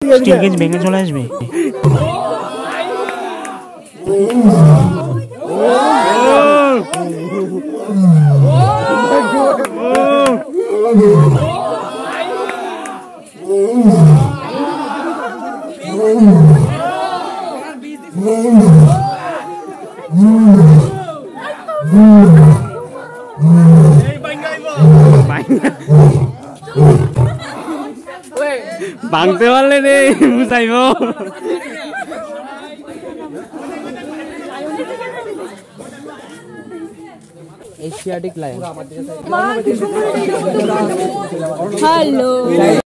Still cage ভেঙে চলে আসবে। ভাঙতে পারলে রে বুঝাইব। Asiatic lion. হ্যালো।